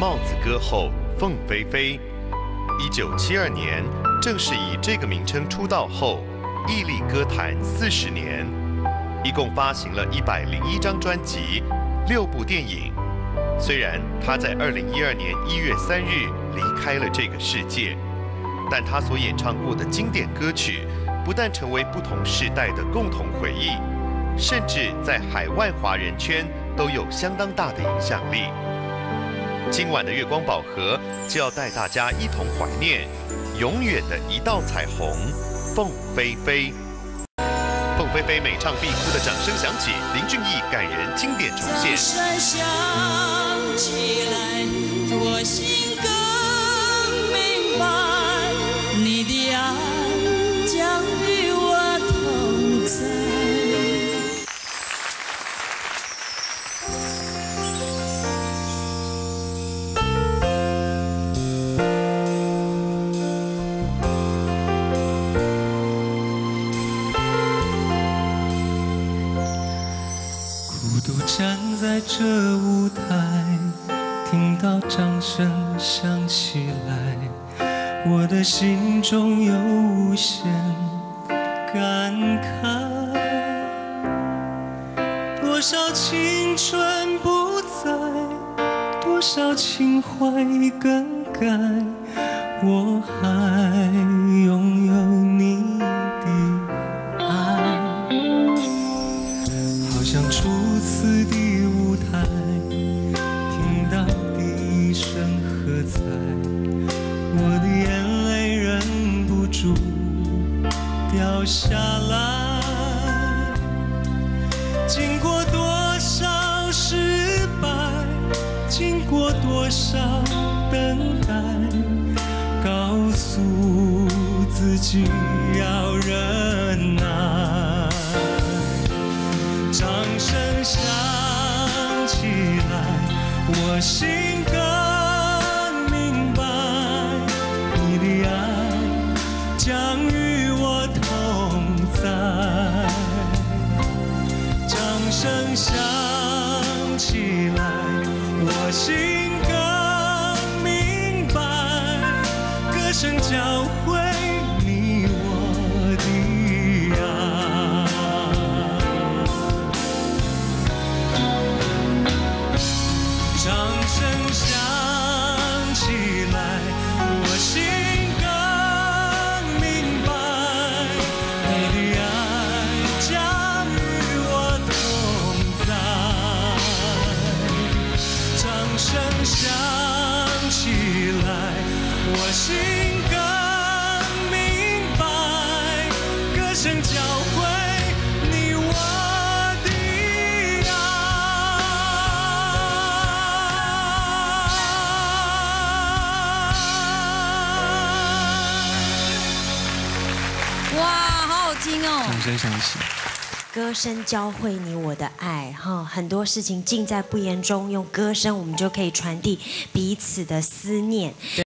帽子歌后凤飞飞。1972年，正是以这个名称出道后，屹立歌坛40年，一共发行了101张专辑，6部电影。虽然她在2012年1月3日离开了这个世界，但她所演唱过的经典歌曲，不但成为不同世代的共同回忆，甚至在海外华人圈都有相当大的影响力。今晚的月光宝盒就要带大家一同怀念永远的一道彩虹——凤飞飞。凤飞飞每唱必哭的掌声响起，林俊逸感人经典重现。 掌声响起来，我心更明白，你的爱将与我同在。 孤独站在这舞台，听到掌声响起来，我的心中有无限感慨。多少青春不在，多少情怀已更改，我还拥有你的爱。好像初次的舞台，听到第一声喝彩，我的眼泪忍不住掉下来。经过多少失败，经过多少等待，告诉自己要忍耐。掌声响起来，我心更明白，你的爱将与我同在。掌声响起来，我心更明白，歌声教会你我的爱。掌声响起来，我心更明白，你的爱将与我同在。掌声响起来，我心更明白，歌声教会你我的爱。 哇，好好听哦！ 掌声响起。 歌声教会你我的爱，哈，很多事情尽在不言中，用歌声我们就可以传递彼此的思念。